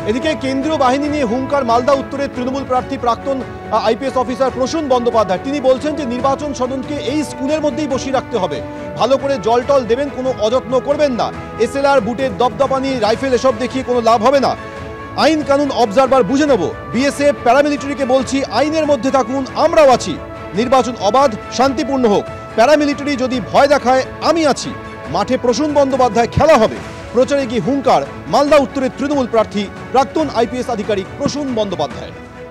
এদিকে কেন্দ্রীয় বাহিনী নিয়ে হুঙ্কার মালদা উত্তরের তৃণমূল প্রার্থী প্রাক্তন আইপিএস অফিসার প্রসূন বন্দ্যোপাধ্যায়। তিনি বলছেন যে নির্বাচন সদনকে এই স্কুলের মধ্যেই বসিয়ে রাখতে হবে, ভালো করে জল টল দেবেন, কোনো অযত্ন করবেন না। এসএলআর বুটের দপদপানি রাইফেল এসব দেখিয়ে কোনো লাভ হবে না। আইন কানুন অবজারভার বুঝে নেব। বিএসএফ প্যারামিলিটারিকে বলছি আইনের মধ্যে থাকুন, আমরাও আছি। নির্বাচন অবাধ শান্তিপূর্ণ হোক, প্যারামিলিটারি যদি ভয় দেখায় আমি আছি। মাঠে প্রসূন বন্দ্যোপাধ্যায় খেলা হবে। প্রচারে গিয়ে হুঙ্কার মালদা উত্তরের তৃণমূল প্রার্থী প্রাক্তন আইপিএস আধিকারিক প্রসূন বন্দ্যোপাধ্যায়।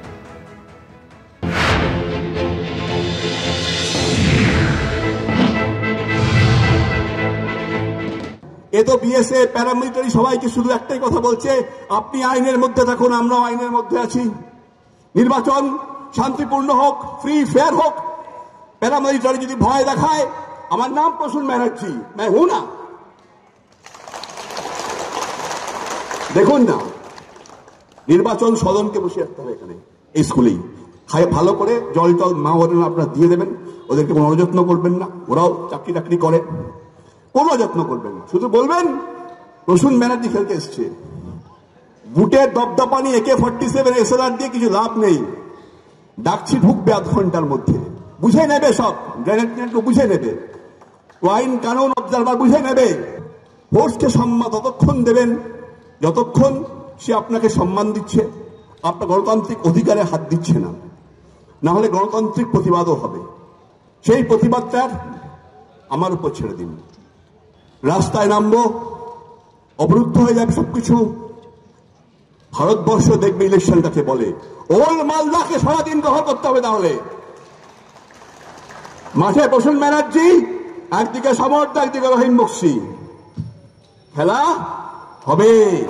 এ তো বিএসএফ প্যারামিলিটারি সবাইকে শুধু একটাই কথা বলছে, আপনি আইনের মধ্যে থাকুন, আমরাও আইনের মধ্যে আছি। নির্বাচন শান্তিপূর্ণ হোক, ফ্রি ফেয়ার হোক। প্যারামিলিটারি যদি ভয় দেখায়, আমার নাম প্রসূন ব্যানার্জি, मैं हूं ना। দেখুন না, নির্বাচন সদনকে বসে রাখতে হবে এখানে, এই স্কুলেই। ভালো করে জল টল মা ওরা আপনারা দিয়ে দেবেন, ওদেরকে কোনো অযত্ন করবেন না। ওরাও চাকরি টাকরি করে, কোনো যত্ন করবেন না। শুধু বলবেন প্রসূন ব্যানার্জি খেলতে এসছে। বুটের দপদপানি AK-47 এসএলআর দিয়ে কিছু লাভ নেই। ডাকছি ঢুকবে আধ ঘন্টার মধ্যে, বুঝে নেবে সব, গ্রেনেড বুঝে নেবে, আইন কানুন অবজারভার বুঝে নেবে। ফোর্সকে সম্মান ততক্ষণ দেবেন যতক্ষণ সে আপনাকে সম্মান দিচ্ছে, আপনার গণতান্ত্রিক অধিকারে হাত দিচ্ছে না। না হলে গণতান্ত্রিক প্রতিবাদও হবে। সেই প্রতিবাদটার আমার উপর ছেড়ে দিন। রাস্তায় নামবো, অবরুদ্ধ হয়ে যাবে সবকিছু। ভারতবর্ষ দেখবে ইলেকশনটাকে বলে। ওল মালদাকে সারাদিন দখল করতে হবে। তাহলে মাঠে প্রসূন ব্যানার্জি, একদিকে সমর্থ, একদিকে রহিম বক্সি, খেলা হবে।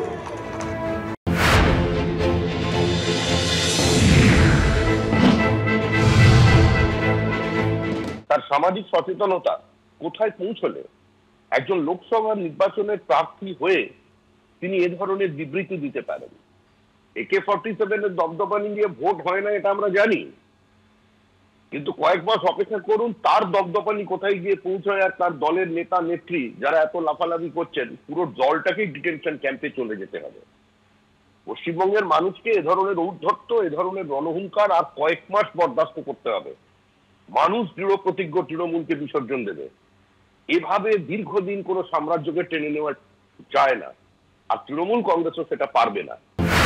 তার সামাজিক সচেতনতা কোথায় পৌঁছলে একজন লোকসভা নির্বাচনের প্রার্থী হয়ে তিনি এ ধরনের বিবৃতি দিতে পারেন? AK-47 এর দপদপানি নিয়ে ভোট হয় না, এটা আমরা জানি, কিন্তু কয়েক মাস অপেক্ষা করুন, তার দপদপানি কোথায় গিয়ে পৌঁছায়। আর তার দলের নেতা নেত্রী যারা এত লাফালাফি করছেন, পুরো দলটাকেই ডিটেনশন ক্যাম্পে চলে যেতে হবে। পশ্চিমবঙ্গের মানুষকে এ ধরনের ঔদ্ধত্য, এ ধরনের রণহুঙ্কার আর কয়েক মাস বরদাস্ত করতে হবে। মানুষ দৃঢ় প্রতিজ্ঞ তৃণমূলকে বিসর্জন দেবে। এভাবে দীর্ঘদিন কোন সাম্রাজ্যকে টেনে নেওয়া যায় না, আর তৃণমূল কংগ্রেসও সেটা পারবে না।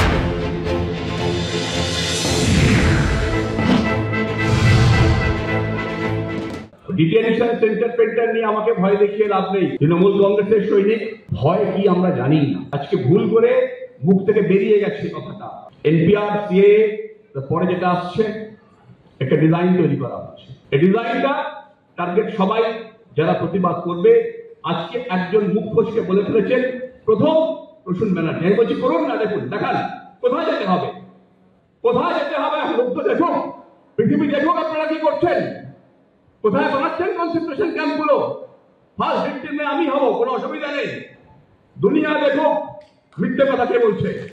ডিটেনশন সেন্টার পেন্টার নিয়ে আমাকে ভয় দেখিয়ে লাভ নেই। তৃণমূল কংগ্রেসের সৈনিক, ভয় কি আমরা জানি না। আজকে ভুল করে মুখ থেকে বেরিয়ে গেছে কথাটা। NPR CA পরে যেটা আসছে, একটা ডিজাইন তৈরি করা হচ্ছে। এই ডিজাইনটা টার্গেট সবাই যারা প্রতিবাদ করবে। আজকে একজন মুখ ফসকে বলে ফেলেছেন প্রথম প্রসূন ব্যানার্জি। আমি বলছি করুন না, দেখুন, দেখান কোথায় যেতে হবে, কোথায় যেতে হবে। লোক তো দেখুন, পৃথিবী দেখুক আপনারা কি করছেন, কোথায় বানাচ্ছেন কনসেন্ট্রেশন ক্যাম্পগুলো। ফার্স্ট ভিক্টিমে আমি হব, কোনো অসুবিধা নেই। দুনিয়া দেখুক মিথ্যে কথা কে বলছে।